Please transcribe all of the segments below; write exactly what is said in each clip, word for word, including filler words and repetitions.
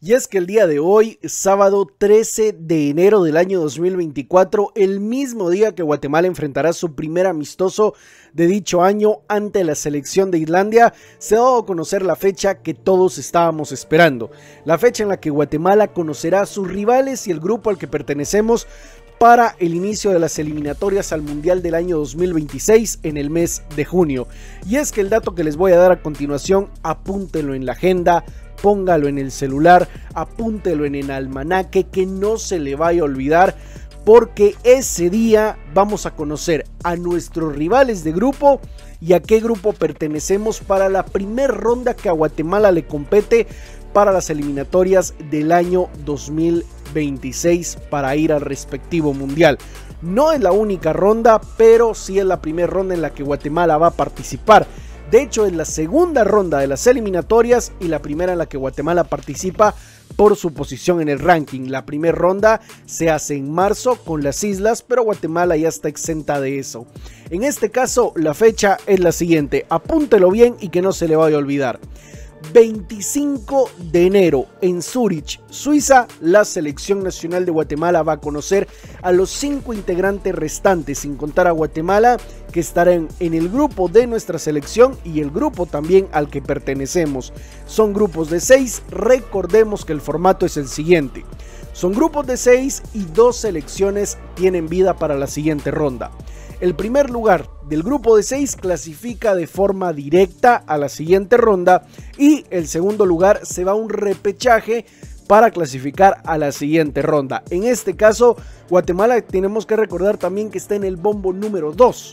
Y es que el día de hoy, sábado trece de enero del año dos mil veinticuatro, el mismo día que Guatemala enfrentará su primer amistoso de dicho año ante la selección de Islandia, se ha dado a conocer la fecha que todos estábamos esperando. La fecha en la que Guatemala conocerá a sus rivales y el grupo al que pertenecemos para el inicio de las eliminatorias al Mundial del año dos mil veintiséis en el mes de junio. Y es que el dato que les voy a dar a continuación, apúntenlo en la agenda, póngalo en el celular, apúntelo en el almanaque, que no se le vaya a olvidar, porque ese día vamos a conocer a nuestros rivales de grupo y a qué grupo pertenecemos para la primera ronda que a Guatemala le compete para las eliminatorias del año dos mil veintiséis para ir al respectivo mundial. No es la única ronda, pero sí es la primera ronda en la que Guatemala va a participar. De hecho, es la segunda ronda de las eliminatorias y la primera en la que Guatemala participa por su posición en el ranking. La primera ronda se hace en marzo con las islas, pero Guatemala ya está exenta de eso. En este caso, la fecha es la siguiente. Apúntelo bien y que no se le vaya a olvidar. veinticinco de enero en Zúrich, Suiza, la selección nacional de Guatemala va a conocer a los cinco integrantes restantes, sin contar a Guatemala, que estarán en el grupo de nuestra selección y el grupo también al que pertenecemos. Son grupos de seis, recordemos que el formato es el siguiente. Son grupos de seis y dos selecciones tienen vida para la siguiente ronda. El primer lugar del grupo de seis clasifica de forma directa a la siguiente ronda y el segundo lugar se va a un repechaje para clasificar a la siguiente ronda. En este caso, Guatemala tenemos que recordar también que está en el bombo número dos.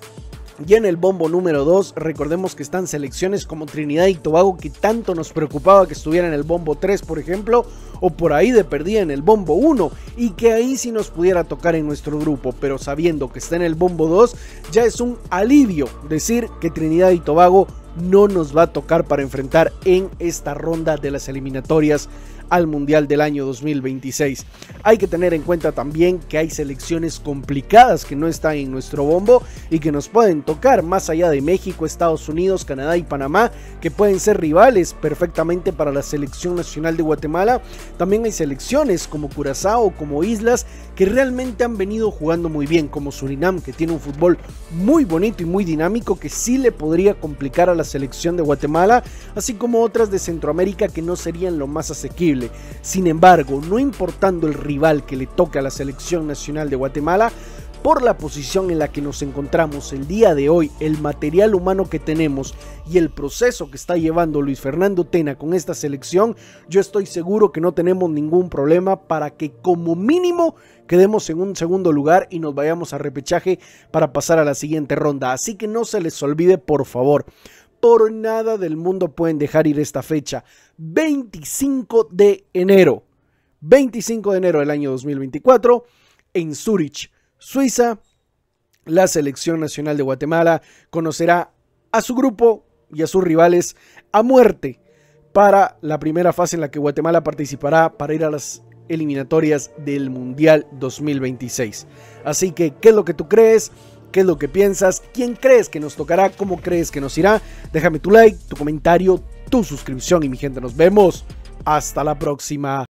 Y en el bombo número dos, recordemos que están selecciones como Trinidad y Tobago, que tanto nos preocupaba que estuviera en el bombo tres, por ejemplo, o por ahí de perdida en el bombo uno, y que ahí sí nos pudiera tocar en nuestro grupo, pero sabiendo que está en el bombo dos, ya es un alivio decir que Trinidad y Tobago no nos va a tocar para enfrentar en esta ronda de las eliminatorias al Mundial del año dos mil veintiséis. Hay que tener en cuenta también que hay selecciones complicadas que no están en nuestro bombo y que nos pueden tocar, más allá de México, Estados Unidos, Canadá y Panamá, que pueden ser rivales perfectamente para la selección nacional de Guatemala. También hay selecciones como Curazao, como Islas, que realmente han venido jugando muy bien, como Surinam, que tiene un fútbol muy bonito y muy dinámico que sí le podría complicar a la selección de Guatemala, así como otras de Centroamérica que no serían lo más asequible. Sin embargo, no importando el rival que le toca a la selección nacional de Guatemala, por la posición en la que nos encontramos el día de hoy, el material humano que tenemos y el proceso que está llevando Luis Fernando Tena con esta selección, yo estoy seguro que no tenemos ningún problema para que como mínimo quedemos en un segundo lugar y nos vayamos a repechaje para pasar a la siguiente ronda. Así que no se les olvide, por favor. Por nada del mundo pueden dejar ir esta fecha. veinticinco de enero. veinticinco de enero del año dos mil veinticuatro en Zúrich, Suiza. La selección nacional de Guatemala conocerá a su grupo y a sus rivales a muerte para la primera fase en la que Guatemala participará para ir a las eliminatorias del Mundial dos mil veintiséis. Así que, ¿qué es lo que tú crees? ¿Qué es lo que piensas? ¿Quién crees que nos tocará? ¿Cómo crees que nos irá? Déjame tu like, tu comentario, tu suscripción y mi gente, nos vemos. Hasta la próxima.